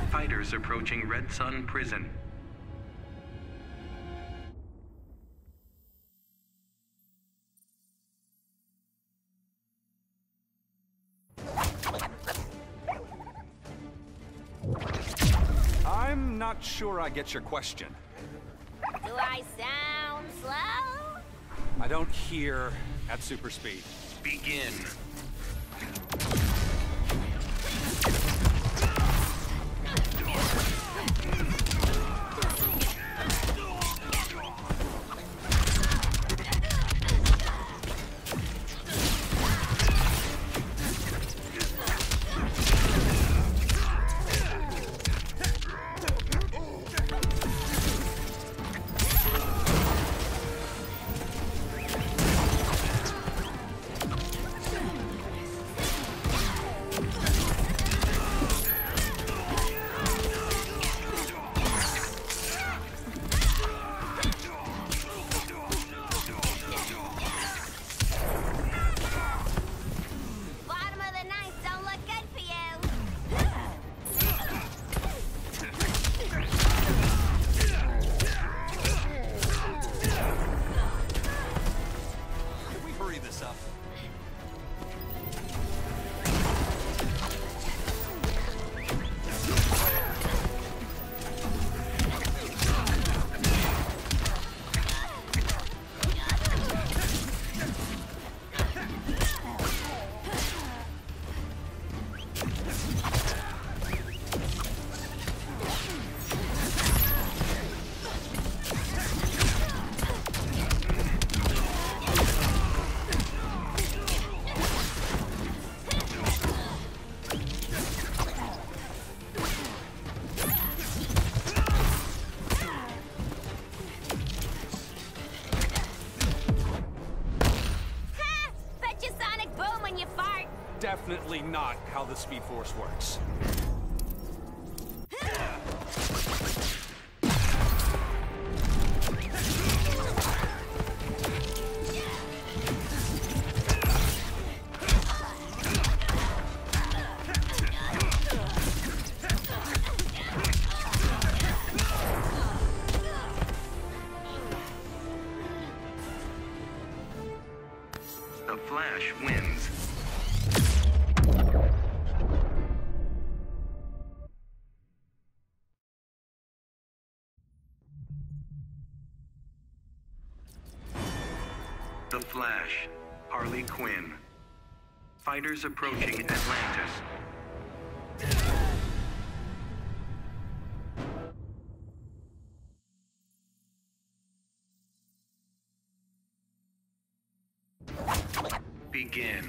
Fighters approaching Red Sun Prison. I'm not sure I get your question. Do I sound slow? I don't hear at super speed. Begin. Definitely not how the Speed Force works. The Flash wins. The Flash, Harley Quinn. Fighters approaching Atlantis. Begin.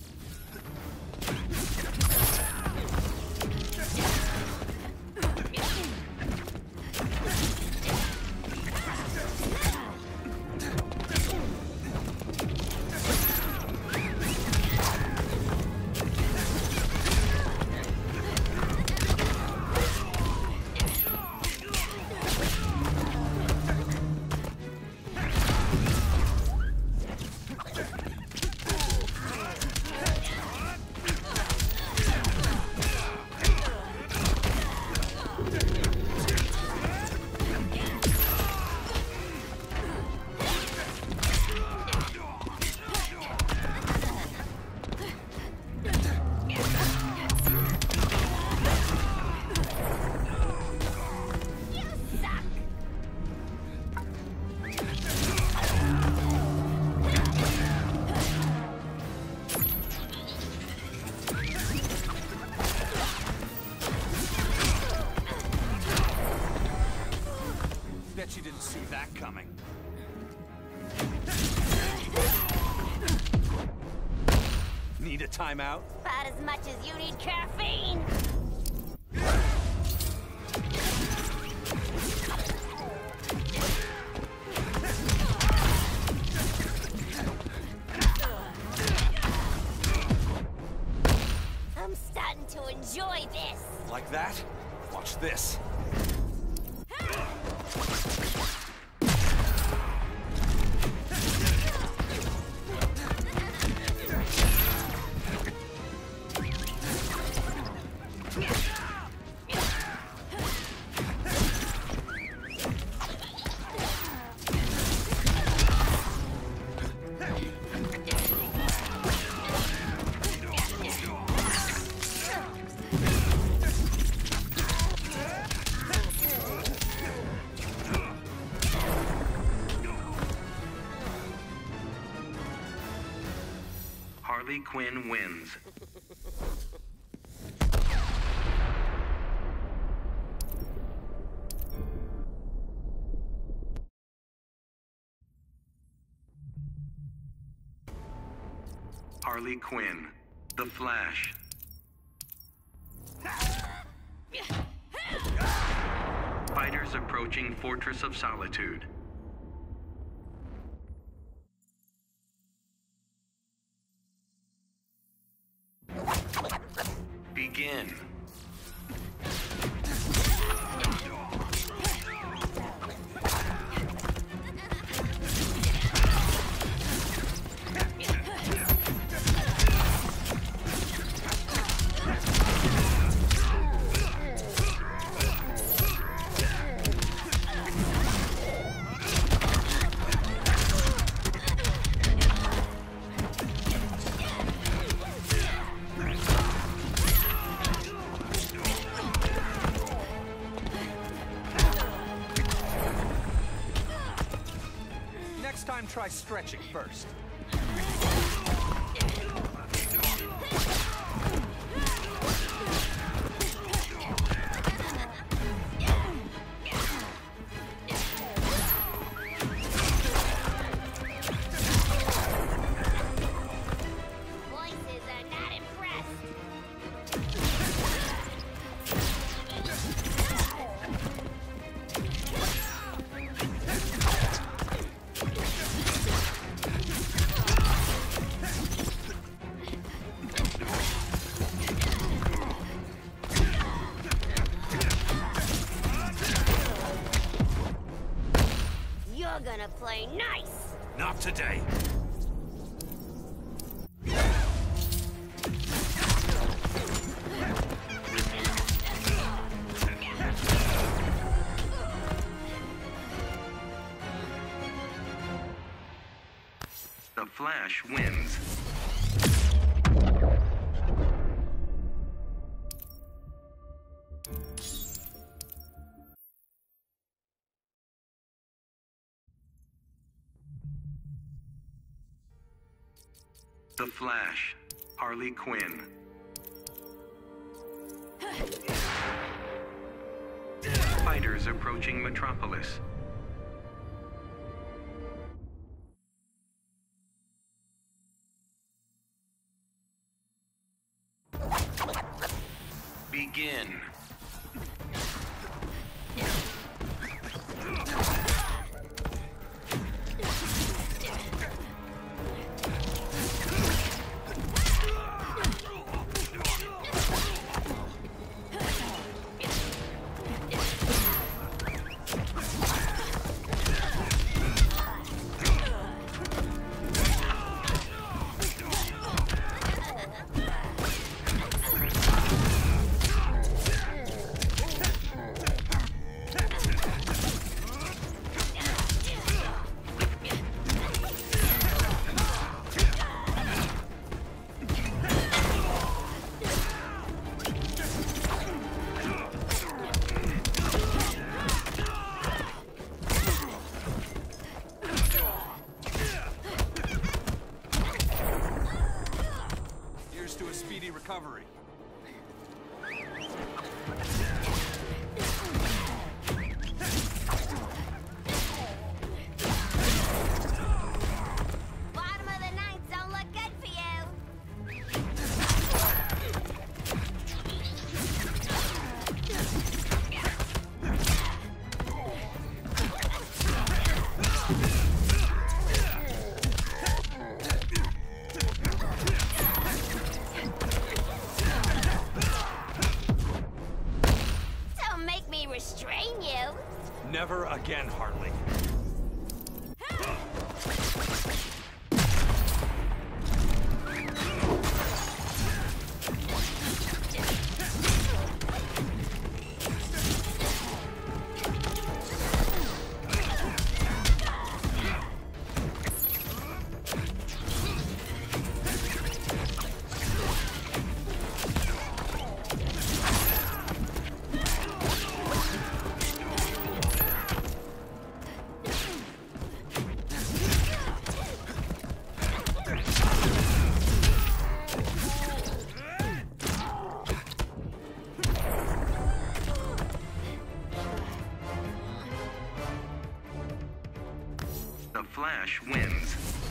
Bet you didn't see that coming. Need a timeout? About as much as you need caffeine! I'm starting to enjoy this! Like that? Watch this. Harley Quinn wins. Harley Quinn, The Flash. Fighters approaching Fortress of Solitude. Begin. Next time, try stretching first. Voices are not impressed. You're gonna play nice. Not today. The Flash wins. The Flash, Harley Quinn. Fighters approaching Metropolis. Begin. Here's to a speedy recovery. Bottom of the ninth don't look good for you. Don't make me restrain you. Never again, Harley. Flash wins.